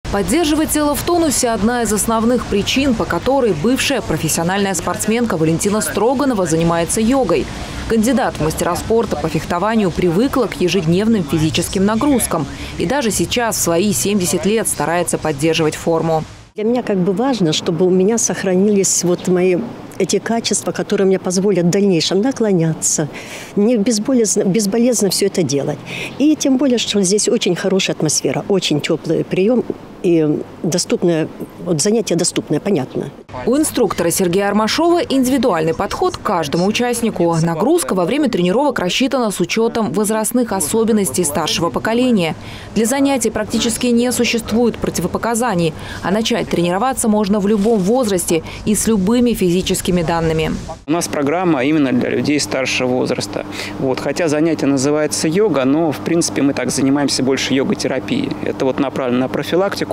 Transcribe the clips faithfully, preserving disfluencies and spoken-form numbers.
Поддерживать тело в тонусе – одна из основных причин, по которой бывшая профессиональная спортсменка Валентина Строганова занимается йогой. Кандидат в мастера спорта по фехтованию привыкла к ежедневным физическим нагрузкам и даже сейчас в свои семьдесят лет старается поддерживать форму. Для меня как бы важно, чтобы у меня сохранились вот мои эти качества, которые мне позволят в дальнейшем наклоняться, не безболезненно, безболезненно все это делать. И тем более, что здесь очень хорошая атмосфера, очень теплый прием и доступное, вот занятие доступное, понятно. У инструктора Сергея Армашова индивидуальный подход к каждому участнику. Нагрузка во время тренировок рассчитана с учетом возрастных особенностей старшего поколения. Для занятий практически не существует противопоказаний, а начать тренироваться можно в любом возрасте и с любыми физическими данными. У нас программа именно для людей старшего возраста. Вот. Хотя занятие называется йога, но в принципе мы так занимаемся больше йога-терапией. Это вот направлено на профилактику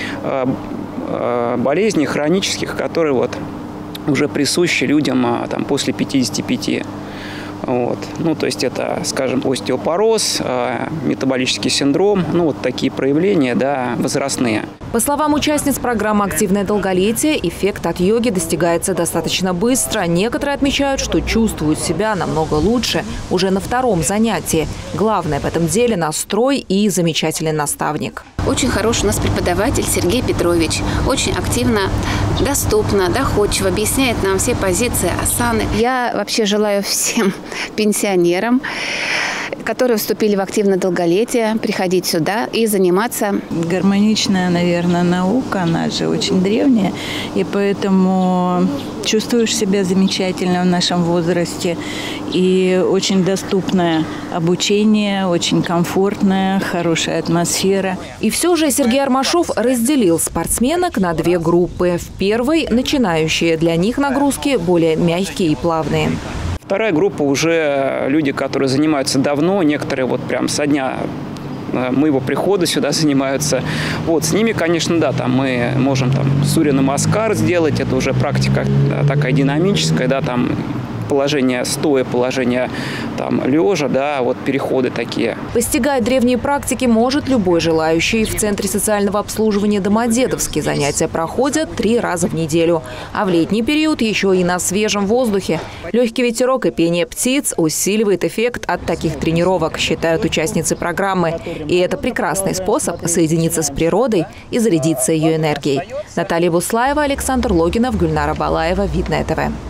болезней хронических, которые вот уже присущи людям там, после пятидесяти пяти. Вот. Ну, то есть это, скажем, остеопороз, метаболический синдром, ну, вот такие проявления, да, возрастные. По словам участниц программы «Активное долголетие», эффект от йоги достигается достаточно быстро. Некоторые отмечают, что чувствуют себя намного лучше уже на втором занятии. Главное в этом деле – настрой и замечательный наставник. Очень хороший у нас преподаватель Сергей Петрович. Очень активно, доступно, доходчиво объясняет нам все позиции асаны. Я вообще желаю всем пенсионерам, которые вступили в активное долголетие, приходить сюда и заниматься. Гармоничная, наверное, наука, она же очень древняя, и поэтому чувствуешь себя замечательно в нашем возрасте. И очень доступное обучение, очень комфортная, хорошая атмосфера. И все же Сергей Армашов разделил спортсменок на две группы. В первой – начинающие. Для них нагрузки более мягкие и плавные. Вторая группа уже люди, которые занимаются давно, некоторые вот прям со дня моего прихода сюда занимаются. Вот с ними, конечно, да, там мы можем там Сурья Намаскар сделать, это уже практика такая динамическая, да, там положение стоя, положение там лежа, да, вот переходы такие. Постигать древние практики может любой желающий. В Центре социального обслуживания Домодедовский занятия проходят три раза в неделю. А в летний период еще и на свежем воздухе. Легкий ветерок и пение птиц усиливает эффект от таких тренировок, считают участницы программы. И это прекрасный способ соединиться с природой и зарядиться ее энергией. Наталья Буслаева, Александр Логинов, Гульнара Балаева, Видное ТВ.